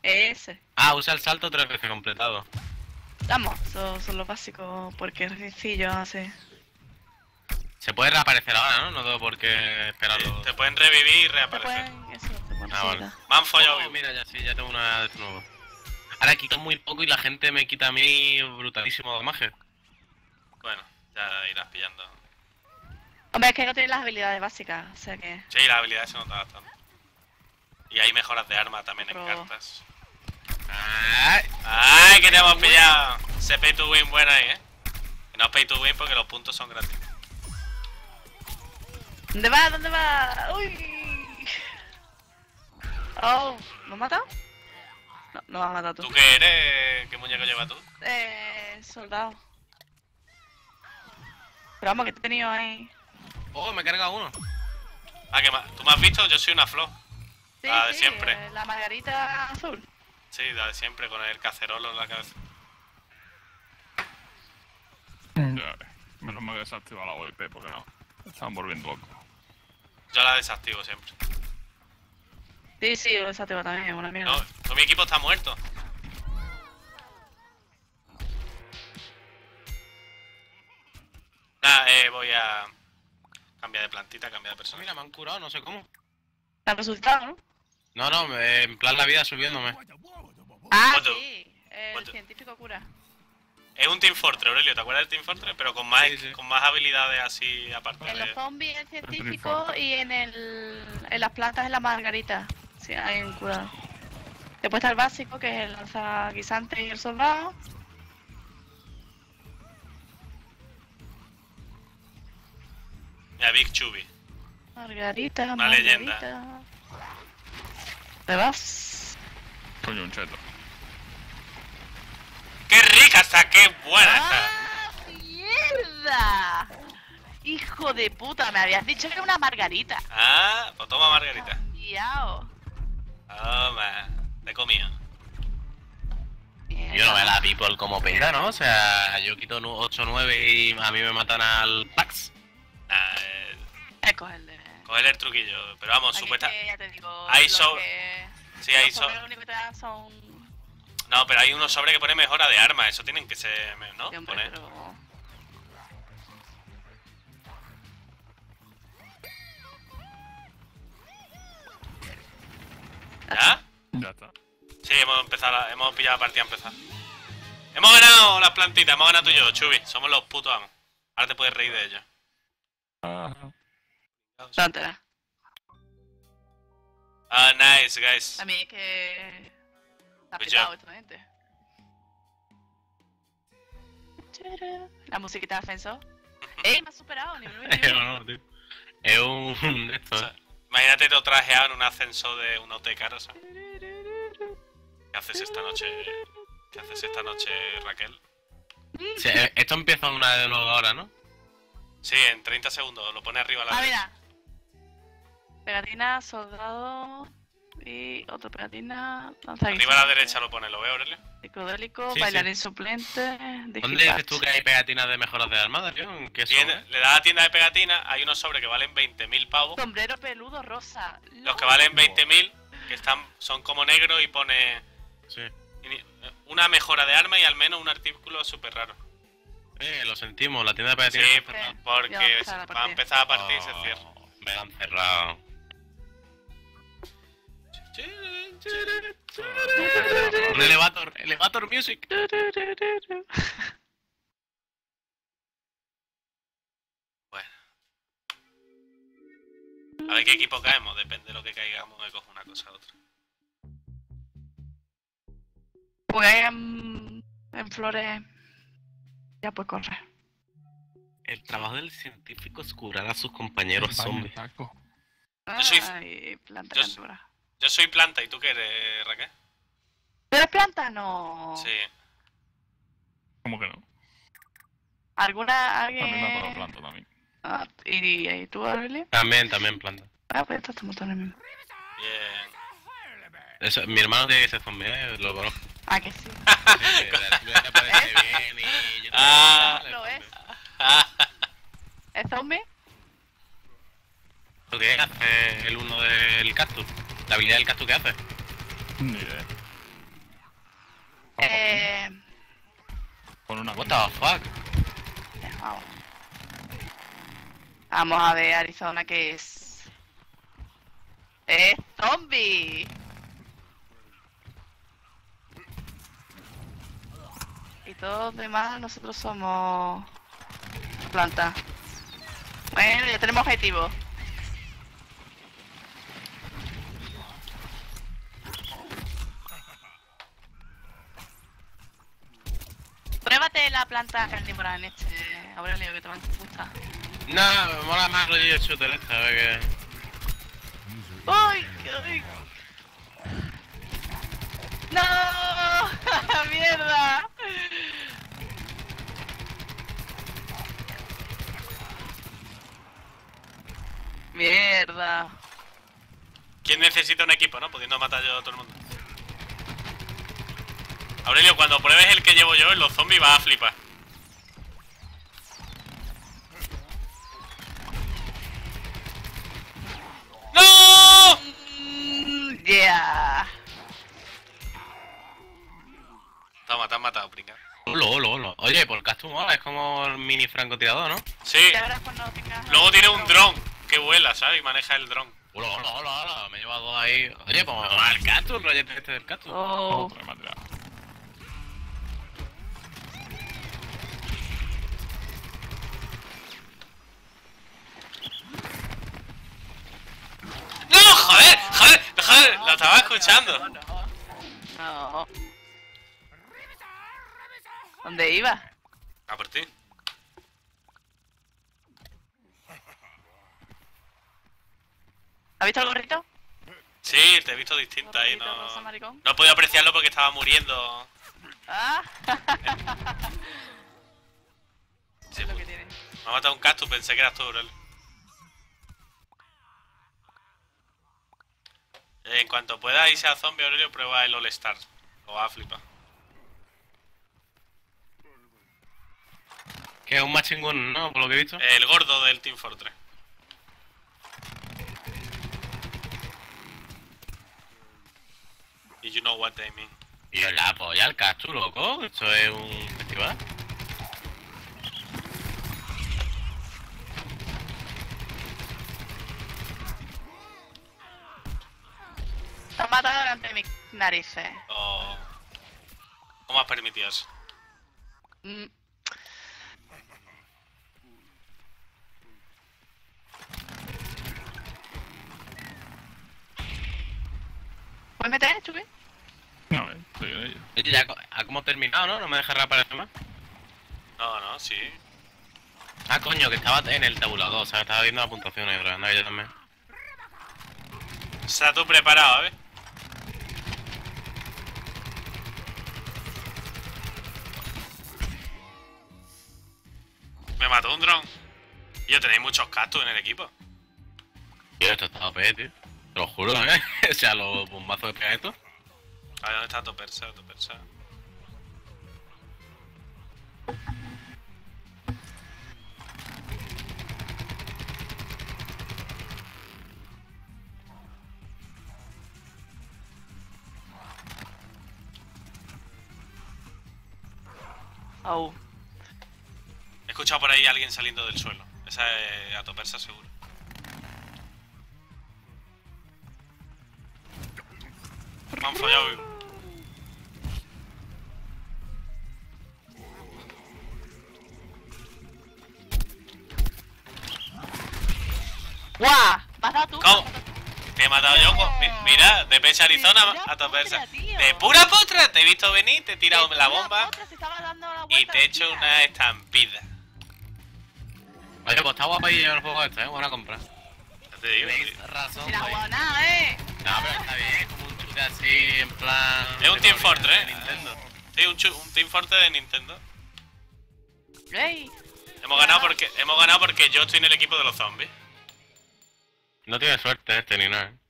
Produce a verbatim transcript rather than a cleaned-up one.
Ese. Ah, usa el salto tres veces completado. Vamos, eso son los básicos, porque es sencillo así. Se puede reaparecer ahora, ¿no? No tengo por qué esperarlo. Te pueden revivir y Te reaparecer. pueden, eso, te pueden Ah, vale. resucitar. Me han follado Oh, vivo. mira, ya sí, ya tengo una de nuevo. Ahora quito muy poco y la gente me quita a mí brutalísimo damaje. Bueno, ya irás pillando. Hombre, es que no tiene las habilidades básicas, o sea que... Sí, las habilidades se notan bastante. Y hay mejoras de arma también en Pero- cartas. Ay, ¡Ay, que te hemos pillado! Ese pay to win buena ahí, ¿eh? Que no es pay to win porque los puntos son gratis. ¿Dónde va? ¿Dónde va? ¡Uy! Oh, ¿me has matado? No, no me has matado tú. ¿Tú qué eres? ¿Qué muñeco llevas tú? Eh, soldado. Pero vamos, que te he tenido ahí. oh, me he cargado uno. Ah, que ma- ¿tú me has visto? Yo soy una flor. Sí, La de sí, siempre. eh, la margarita azul. Sí, la de siempre, con el cacerolo en la cabeza. Ya ves. Menos mal que desactiva la O P porque no. Me estaban volviendo loco. Yo la desactivo siempre. Sí, sí, esa te va también, una mierda. No, todo mi equipo está muerto. Nada, eh, voy a cambiar de plantita, cambiar de persona. Mira, me han curado, no sé cómo. ¿Te han resultado, no? No, no, me- en plan la vida subiéndome. Ah, What the- sí, el what the- científico cura. Es un Team Fortress, Aurelio, ¿te acuerdas del Team Fortress? Pero con más, Sí, sí. con más habilidades así aparte En los de... zombies el científico Triforte. y en el en las plantas es la margarita. Sí, hay un curado. Después está el básico, que es el lanzaguisante y el soldado. Mira, Big Chubby. Margarita, Una margarita. leyenda. ¿Te vas? Coño, un cheto. ¡Qué rica está! ¡Qué buena está! ¡Ah, mierda! Hijo de puta, me habías dicho que era una margarita. Ah, pues toma margarita. Yao. Toma, te he comido. Yo no veo a la people como pega, ¿no? O sea, yo quito ocho nueve y a mí me matan al Pax. Nah, eh, Es cogerle. cogerle el truquillo. Pero vamos, Aquí supuesta... que ya te digo, Hay los so- que- Sí, hay los so... sobres lo único que te dan son... No, pero hay unos sobres que pone mejora de arma. Eso tienen que ser... ¿no? Sí, hombre, Poner. pero... ¿Ya? Ya está. Sí, hemos empezado, la- hemos pillado la partida empezada. Hemos ganado las plantitas, hemos ganado tú y yo, Chubi. Somos los putos amos. Ahora te puedes reír de ellos. Ajá. Tóntela. Ah, nice, guys. A mí es que... Está Good petado job. esta gente. La musiquita de ascenso. ¡Ey, me has superado! Nivel uno, nivel uno. no, tío. Es un... esto, O sea, imagínate todo trajeado en un ascenso de una O T caro, ¿sabes? ¿Qué haces esta noche? ¿Qué haces esta noche, Raquel? sí, eh, esto empieza una de nuevo ahora, ¿no? Sí, en treinta segundos, lo pone arriba a la Ah, derecha. mira. Pegatina, soldado... Y otra pegatina... Arriba a la derecha lo pone, ¿lo veo, Aurelio? Psicodélico, Sí, bailarín suplente... ¿Dónde digipatch. dices tú que hay pegatinas de mejoras de armada, tío? ¿En qué son? Tiene- le da a la tienda de pegatina, hay unos sobres que valen veinte mil pavos. Sombrero peludo rosa. Los que valen veinte mil, que están, son como negros y pone Sí. ini- una mejora de arma y al menos un artículo súper raro. Eh, lo sentimos, la tienda de Sí, pegatinas... Sí, ya va a porque empezar la va a partida. empezar a partir y se Oh, cierra. me la han cerrado. Un elevator, elevator music. Bueno. A ver qué equipo caemos, depende de lo que caigamos, me cojo una cosa u otra. Pues ahí en, en flores... Ya pues corre. El trabajo del científico es curar a sus compañeros zombies. Taco. Yo soy- Ay, planta yo- cantura. Yo soy planta, ¿y tú qué eres, Raquel? ¿Tú eres planta? No. Sí. ¿Cómo que no? ¿Alguna, A mí me ha dado alguien...? planta también. Ah, ¿y, y tú, Aurelio? También, también planta. Ah, pues estos estamos todos en el mismo. Bien. Eso, mi hermano tiene que ser zombie, eh, lo conozco. Ah, que sí. Sí, sí, le parece bien y... yo Ah. también, Lo es. Ah, ¿Es zombie? ¿Lo que hace el uno del cactus? ¿La habilidad del cactus que hace? Ni idea. Eh... Con una. What the fuck? ya, Vamos. Vamos a ver Arizona que es... ¡Es zombie! Y todos los demás nosotros somos... planta. Bueno, ya tenemos objetivo. Pruébate la planta carnívora en este, Aurelio, que te va a gustar. No, me mola más rollo de shooter esta, a ver qué. ¡Uy! ¡Uy! ¡No! ¡Mierda! ¡Mierda! ¿Quién necesita un equipo, no? Pudiendo matar yo a todo el mundo. Aurelio, cuando pruebes el que llevo yo en los zombies vas a flipar. ¡No! Mm, ¡Yeah! Toma, te has matado, pringa. Hola, hola, hola. Oye, por el castum mola, es como el mini francotirador, ¿no? Sí. Y ahora cuando tengas- Luego tiene un dron que vuela, ¿sabes? Y maneja el dron. Hola, hola, hola, hola. Me he llevado ahí. Oye, pues me mola el castum, el rollete este del castum. Oh. Otra material. ¡No! ¡Joder! ¡Joder! ¡Joder! Lo estaba escuchando. No, no, no. ¿Dónde iba? A por ti. ¿Has visto el gorrito? Sí, te he visto distinta ahí, Gorrito rosa, no... maricón. No he podido apreciarlo porque estaba muriendo. Ah. Sí, Es lo pues. que tiene. Me ha matado un cactus, pensé que eras tú, Aurelio. En cuanto pueda irse a zombie, Aurelio, prueba el All Star. Lo va a flipar. Que es un machine gun, ¿no? Por lo que he visto. El gordo del Team Fortress. Y you know what I mean. Y yo la polla, el castum, loco. Esto es un festival. Te han matado delante de mis narices. Oh. ¿Cómo has permitido eso? Mm. ¿Puedes meter, Chupi? No, eh, estoy en ello. Oye, ya co- ha como terminado, ¿no? No me deja reaparecer más. No, no, sí. Ah, coño, que estaba en el tabulador, o sea, estaba viendo la puntuación y anda que yo también. Está tú preparado, ¿eh? Me mató un dron. Y yo tenéis muchos cactus en el equipo. Tío, esto está O P, tío. Te lo juro, ¿eh? O sea, los bombazos que pega esto. A ver, ¿dónde está Topersa? Topersa. Oh. He escuchado por ahí a alguien saliendo del suelo. Esa es a Topersa seguro. Me han follado vivo. ¡Guau! ¿Me has dado tú? ¿Cómo? Te he matado yo. con- mi- Mira, de Pecha Arizona De pura a Topersa. potra, tío. De pura potra, te he visto venir, te he tirado De la pura bomba potra, se estaba dando la y vuelta te he hecho encima. una estampida. Oye, pues está guapo ahí el juego este, ¿eh? Buena compra. Ya te digo. Tenéis tío. razón, Sin ahí. agua nada, ¿eh? No, pero está bien, es como un chute así, en plan... Es un Team Fortress, de ¿eh? Nintendo. Sí, un, chu- un Team Fortress de Nintendo. ¡Ey! Hemos ganado porque hemos ganado porque yo estoy en el equipo de los zombies. No tiene suerte este ni nada, ¿eh?